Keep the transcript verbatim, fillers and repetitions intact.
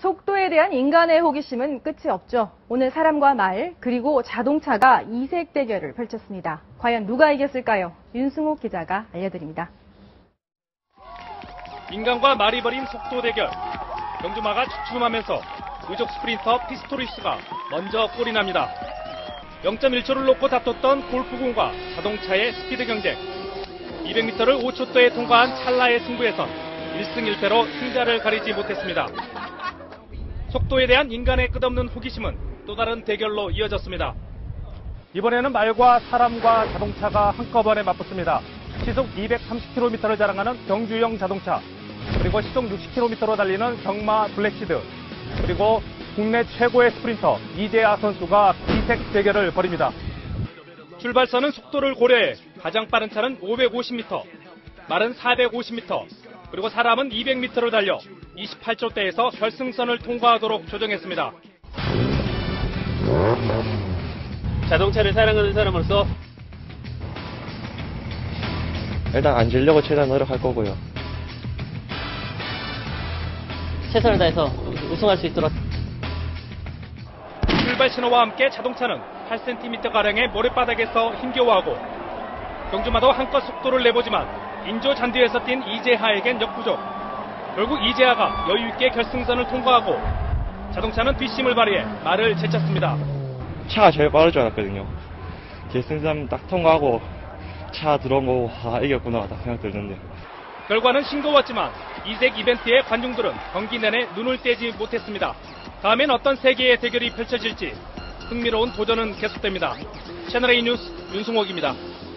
속도에 대한 인간의 호기심은 끝이 없죠. 오늘 사람과 말, 그리고 자동차가 이색 대결을 펼쳤습니다. 과연 누가 이겼을까요? 윤승옥 기자가 알려드립니다. 인간과 말이 벌인 속도 대결. 경주마가 주춤하면서 의족 스프린터 피스토리스가 먼저 골이 납니다. 영 점 일 초를 놓고 다퉜던 골프공과 자동차의 스피드 경쟁. 이백 미터를 오 초대에 통과한 찰나의 승부에선 일 승 일 패로 승자를 가리지 못했습니다. 속도에 대한 인간의 끝없는 호기심은 또 다른 대결로 이어졌습니다. 이번에는 말과 사람과 자동차가 한꺼번에 맞붙습니다. 시속 이백삼십 킬로미터를 자랑하는 경주형 자동차, 그리고 시속 육십 킬로미터로 달리는 경마 블랙시드, 그리고 국내 최고의 스프린터 이재하 선수가 기색 대결을 벌입니다. 출발선은 속도를 고려해 가장 빠른 차는 오백오십 미터, 말은 사백오십 미터, 그리고 사람은 이백 미터를 달려 이십팔 초대에서 결승선을 통과하도록 조정했습니다. 자동차를 사랑하는 사람으로서 일단 안 지려고 최대한 노력할 거고요. 최선을 다해서 우승할 수 있도록. 출발 신호와 함께 자동차는 팔 센티미터가량의 모래바닥에서 힘겨워하고, 경주마도 한껏 속도를 내보지만 인조 잔디에서 뛴 이재하에겐 역부족. 결국 이재하가 여유있게 결승선을 통과하고 자동차는 뒷심을 발휘해 말을 제쳤습니다. 차가 제일 빠를 줄 알았거든요. 결승선 딱 통과하고 차 들어온 거, 아, 이겼구나 딱 생각 들었는데. 결과는 싱거웠지만 이색 이벤트의 관중들은 경기 내내 눈을 떼지 못했습니다. 다음엔 어떤 세계의 대결이 펼쳐질지 흥미로운 도전은 계속됩니다. 채널A 뉴스 윤승옥입니다.